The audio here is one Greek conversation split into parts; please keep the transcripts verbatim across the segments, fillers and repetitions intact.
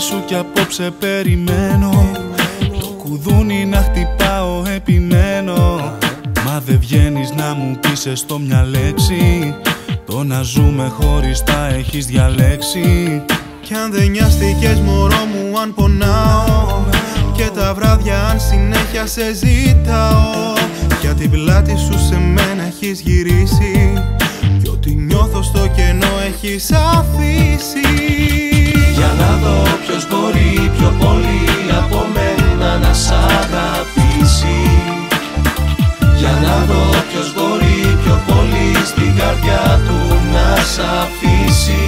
σου κι απόψε περιμένω. Το κουδούνι να χτυπάω επιμένω. Μα δεν βγαίνεις να μου πεις έστω μια λέξη. Το να ζούμε χωριστά έχεις διαλέξει. Κι αν δεν νοιάστηκες μωρό μου αν πονάω, και τα βράδια αν συνέχεια σε ζητάω, για την πλάτη σου σε μένα έχεις γυρίσει, κι ό,τι νιώθω στο κενό έχεις αφήσει. Για να δω ποιος μπορεί πιο πολύ από μένα να σ' αγαπήσει. Για να δω ποιος μπορεί πιο πολύ στην καρδιά του να σ' αφήσει.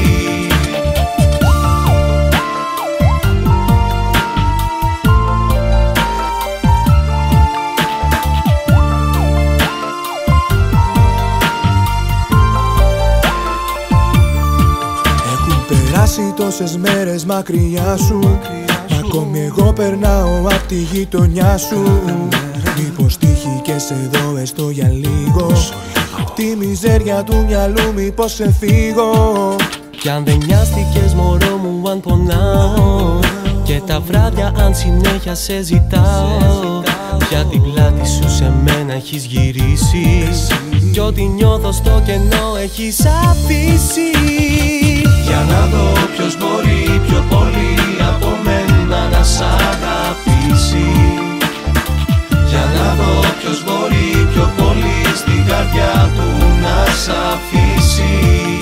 Περάσει τόσες μέρες μακριά σου, ακόμη εγώ περνάω απ' τη γειτονιά σου. Μήπως τύχει και σε δω έστω για λίγο, απ' τη μιζέρια του μυαλού μήπως σε φύγω. Κι αν δεν νοιάστηκες μωρό μου αν πονάω, και τα βράδια αν συνέχεια σε ζητάω, για την πλάτη σου σε μένα έχεις γυρίσει, κι ό,τι νιώθω στο κενό έχεις αφήσει. Για να δω ποιος μπορεί πιο πολύ από μένα να σ' αγαπήσει. Για να δω ποιος μπορεί πιο πολύ στην καρδιά του να σ' αφήσει.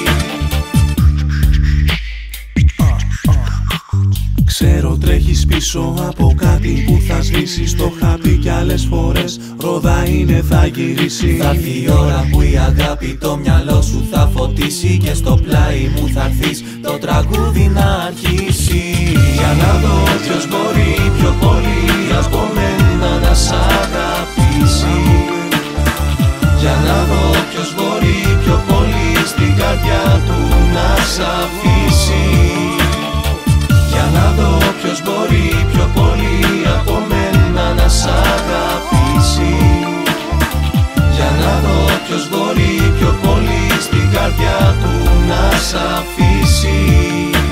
Ξέρω τρέχεις πίσω από κάτι που θα σβήσει. Το χάπι κι άλλες φορές ρόδα είναι θα γυρίσει. Θα έρθει η ώρα που η αγάπη το μυαλό σου θα φωτίσει, και στο πλάι μου θα έρθεις το τραγούδι να αρχίσει. Για να δω ποιος μπορεί πιο πολύ από μένα να σ' αγαπήσει. Για να δω ποιος μπορεί πιο πολύ στην καρδιά του να σ' αφήσει. Για να δω ποιος μπορεί πιο πολύ από μένα να σ' αγαπήσει. Για να δω ποιος μπορεί πιο πολύ στην καρδιά του να σ' αφήσει.